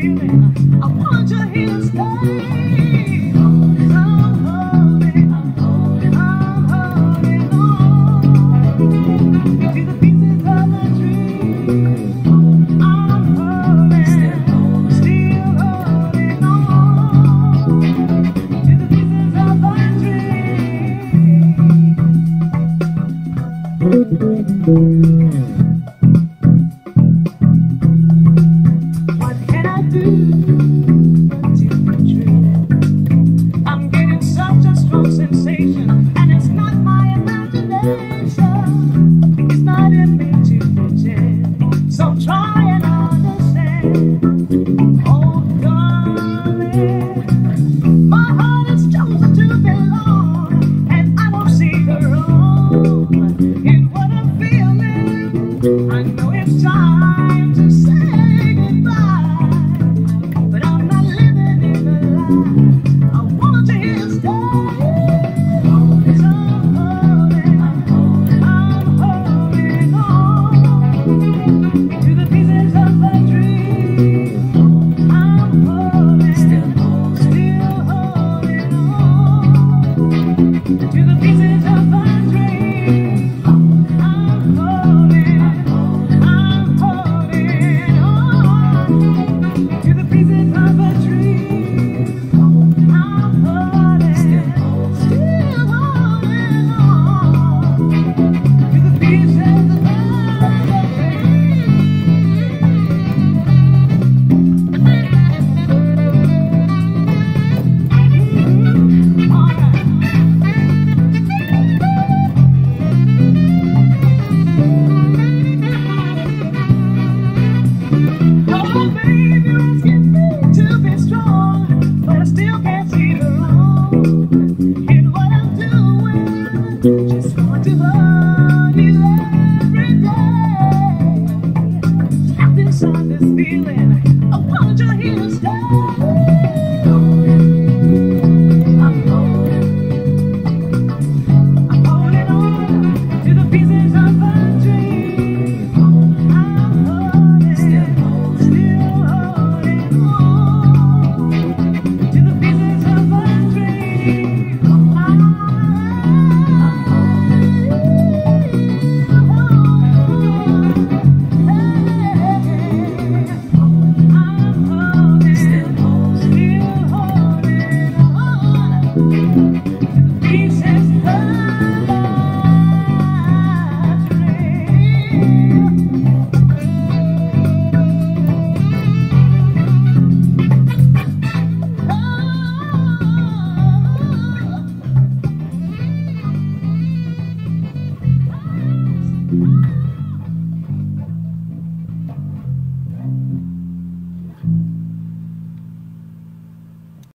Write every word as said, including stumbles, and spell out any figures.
feeling. I want you here to stay. I'm holding, I'm holding, I'm holding on to the pieces of my dream. I'm holding, still holding, still holding on to the pieces of my dream. What can I do but to be true? I'm getting such a strong sensation, and it's not my imagination. It's not in me to pretend, so try and understand. Oh, darling, my heart has chosen to belong, and I don't see the wrong in what I'm feeling. I know it's time to say goodbye, but I'm not living in the lie. I want you here to stay. I'm holding, I'm holding, I'm holding on to the pieces of my dream. I'm holding, still holding, still holding on to the pieces of my dream. I'm holding, I'm holding on to the pieces of a dream. I'm holding, still holding, still holding on to the pieces of my dream. All right. Oh, baby, asking me to be strong, but I still can't see the wrong in what I'm doing. Just want to hold you every day. Trapped inside this feeling, I want you here to stay.